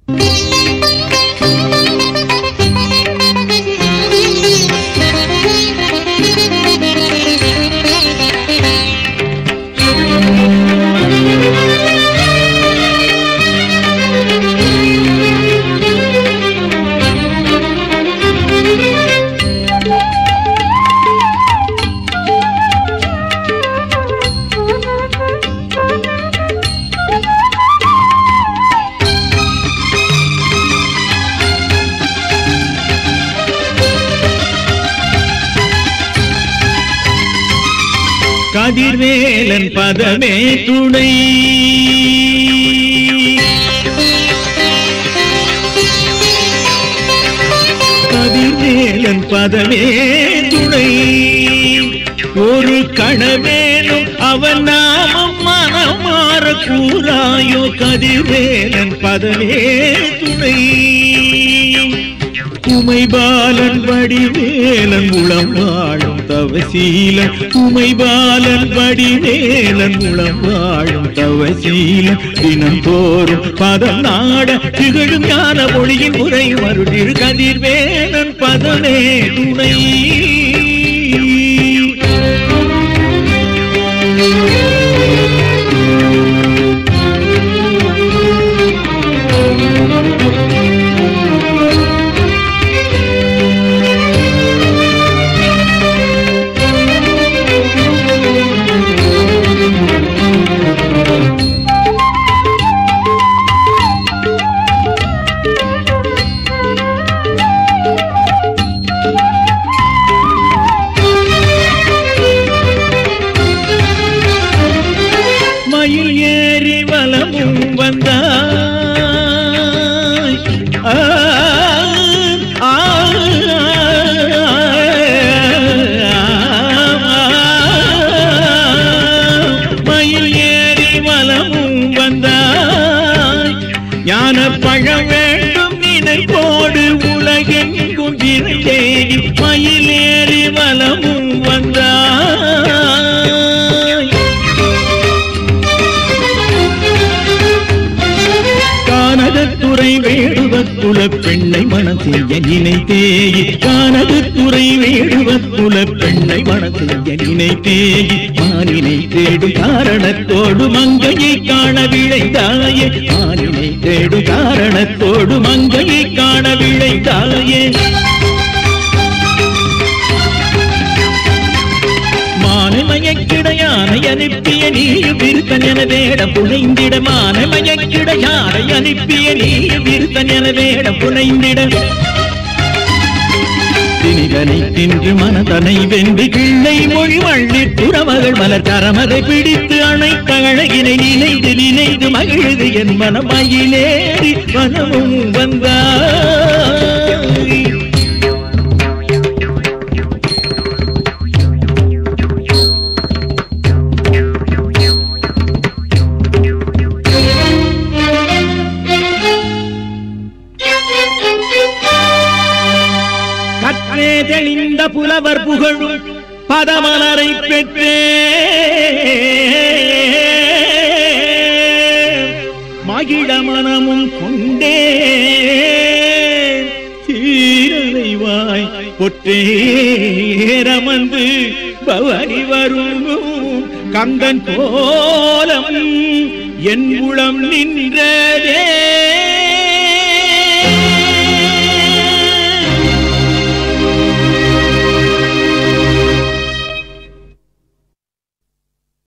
கதிர்வேலன் பதமே துணை கதிர்வேலன் பதமே துணை ஒரு கணவேனும் அவன் நாமம் மனமாற கூறாயோ கதிர்வேலன் பதமே துணை உமைபாலன் வடிவேலன் உளம் வாழும் தவசீலன் உமைபாலன் வடிவேலன் உளம் வாழும் தவசீலன் தினம் தோறும் பதம் நாட திகழும் ஞான மொழியின் முறை மருளிரு கதிர்வேலன் பதமே துணை பெண்ணை மனசெய்ய நினைத்தேயி கானது துறை வேடுவக்குல பெண்ணை மனசெய்ய நினைத்தேயி மானினை தேடும் காரணத்தோடு மங்கையை காண விளைந்தாயே மானினை தேடும் காரணத்தோடு மங்கையை காண விளைந்தாயே மானமயக்கிடையானை அனுப்பிய நீயும் விருத்தன் என வேடம் புனைந்திட மானமயக்கிடையானை அனுப்பிய நீயும் விருத்தன் என வேடம் புனைந்திட திணிதனை தின்று மனதனை வென்று கிள்ளை மொழி வள்ளி துறமகள் மலர் தரமதை பிடித்து அணைத்த அழகினை நினைந்து நினைந்து மகிழ்ந்து என் மனமயிலேறி மனமும் வந்தாய் தெளிந்த புலவர் புகழும் பதமலரை பெற்றே மகிழ மனமும் கொண்டே சீரலைவாய் பொற்றேரமந்து பவனி வரும் கந்தன் கோலம் என் உளம் நின்றதே